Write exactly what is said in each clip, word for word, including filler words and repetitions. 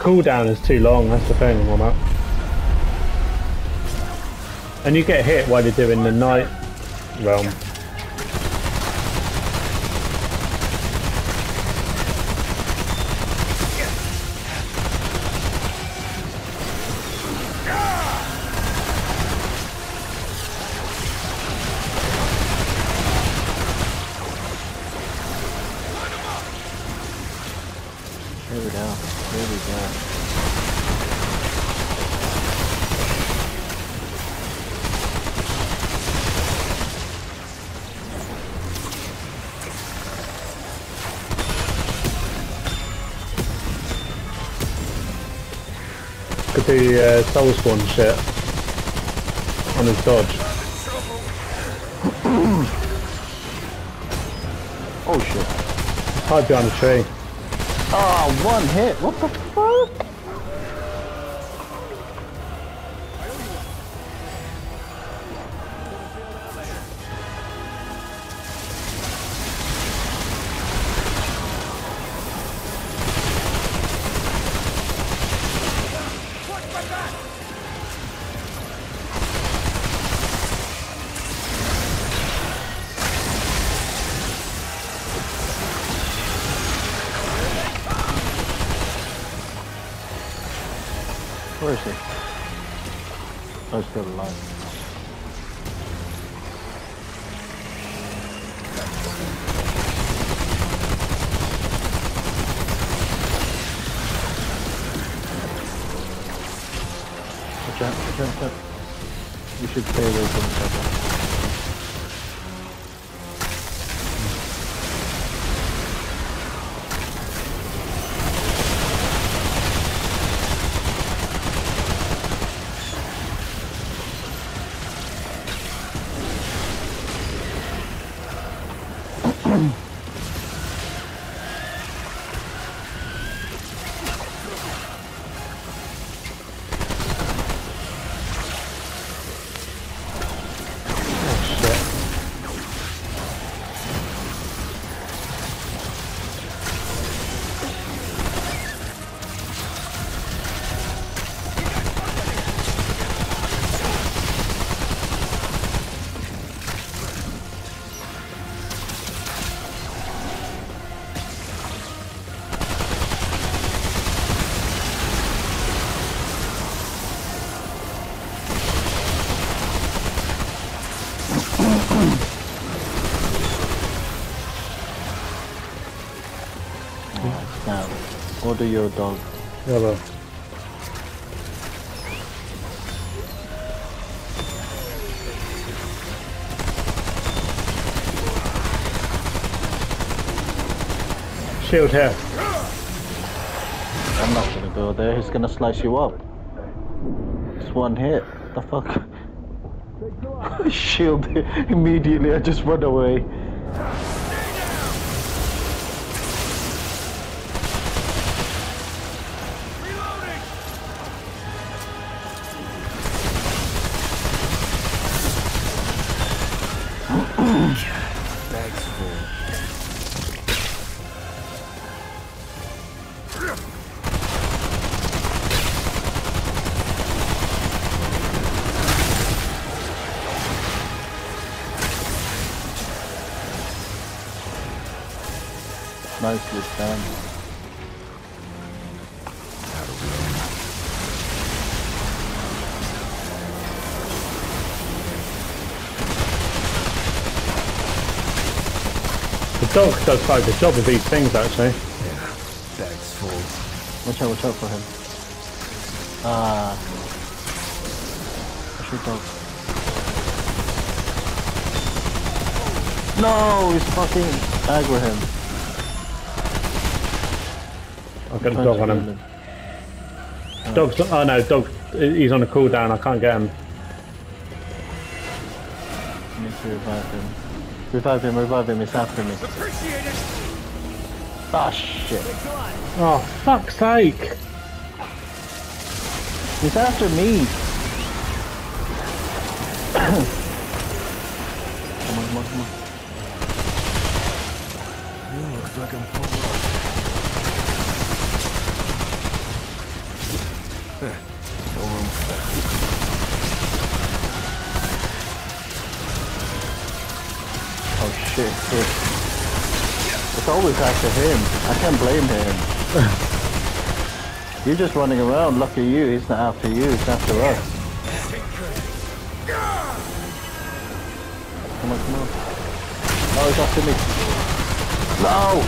cooldown is too long, that's the thing on that. And you get hit while you're doing the night realm. Here we go. Here we go. Could do uh, soul spawn shit on his dodge. Oh shit. Hide behind a tree. Oh, one hit. What the fuck? Where is he? Oh, he's still alive. Watch out, watch out, watch out. You should stay away from each other. Now, order your dog. Hello. Shield here. I'm not gonna go there, he's gonna slice you up. It's one hit. The fuck? Shield immediately, I just run away. Bag's full. Nicely done. The dog does quite a good job with these things actually. Yeah, bag's full. Watch out, watch out for him. Ah. Watch your dog. No, he's fucking aggro him. I've got a dog on him. Dog's, oh no, dog, he's on a cooldown, I can't get him. I need to revive him. Revive him, revive him, he's after me. Ah, shit. Oh, fuck's sake! He's after me! Come on, come on, come on. You looks like I'm full up. No room for that. Oh shit, shit. It's always after him. I can't blame him. You're just running around. Lucky you, he's not after you, he's after us. Come on, come on. Oh, he's after me. No!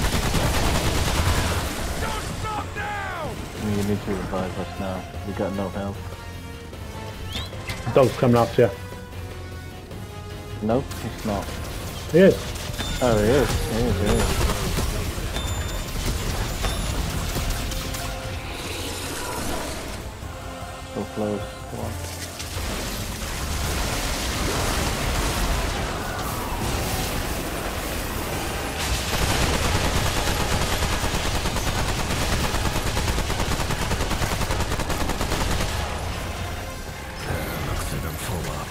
You need to revive us now. We got no health. Dog's coming after you. Nope, he's not. He is. Oh, he is. He is, he is. So close. Come on. Looks like I'm full up.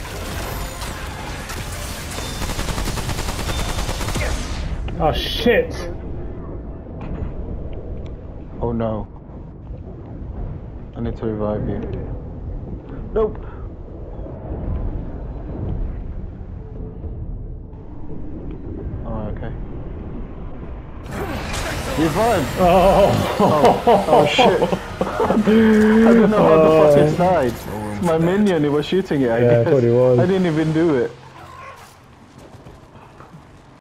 Oh shit! Oh no. I need to revive you. Nope. Oh, okay. Revive! Oh! Oh, oh shit. I don't know how the fuck it died. My minion, he was shooting it, I Yeah, I guess. thought he was. I didn't even do it.